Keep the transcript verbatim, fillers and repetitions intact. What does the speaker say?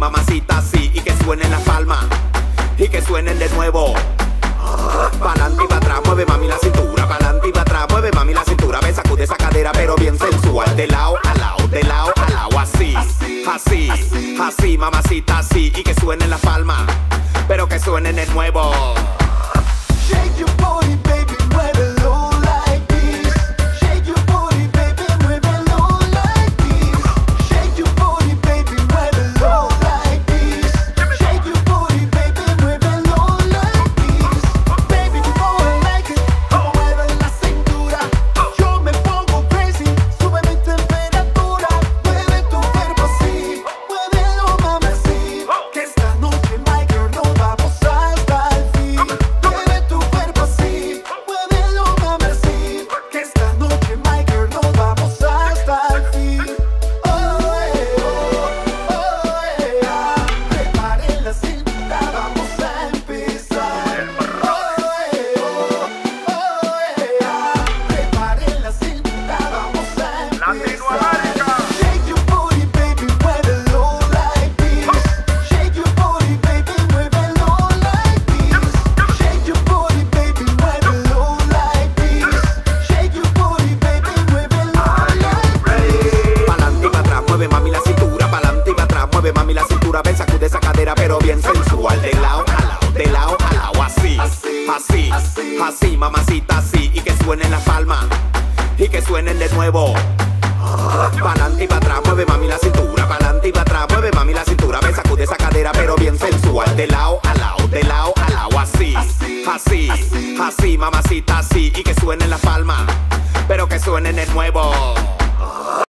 mamacita, así. Y que suenen las palmas, y que suenen de nuevo. Pa'lante y pa' atrás, mueve mami la cintura. Pa'lante y pa' atrás, mueve mami la cintura. Ve, sacude esa cadera, pero bien sensual. De lado a lado, de lado a lado, así. Así, así, mamacita, así. Y que suenen las palmas, pero que suenen de nuevo. Shake your body, baby, muévelo like this. Shake your body, baby, muévelo like this. Shake your body, baby, muévelo like this. Shake your body, baby, muévelo like this. Baby, you know I like it. Mueve la cintura. Yo me pongo crazy. Sube mi temperatura. Mueve tu cuerpo así. Muévelo, mami, así. Que esta noche, my girl, nos vamos hasta el fin. Mueve tu cuerpo así. Muévelo, mami, así. Que esta noche, my girl, nos vamos hasta el fin. Oh, eh, oh, oh, eh, ah. Preparen la cintura, vamos a empezar. Oh, eh, oh, oh, eh, ah. Preparen la cintura, vamos a empezar. Shake your booty, baby, muévelo like this. Shake your booty, baby, muévelo like this. Shake your booty, baby, muévelo like this. Shake your booty, baby, muévelo like this. Pa'lante y pa' atrás, mueve mami la cintura. Pa'lante y pa' atrás, mueve mami la cintura. Ven, sacude esa cadera, pero bien sensual. De lado a lado, de lado a lado, así. Así, así, mamacita, así. Y que suenen las palmas, y que suenen de nuevo. Pa'lante y pa' atrás, mueve mami la cintura. Pa'lante y pa' atrás, mueve mami la cintura. Ven, sacude esa cadera, pero bien sensual. De lado a lado, de lado a lado, así. Así, así, mamacita, así. Y que suenen las palmas, pero que suenen de nuevo.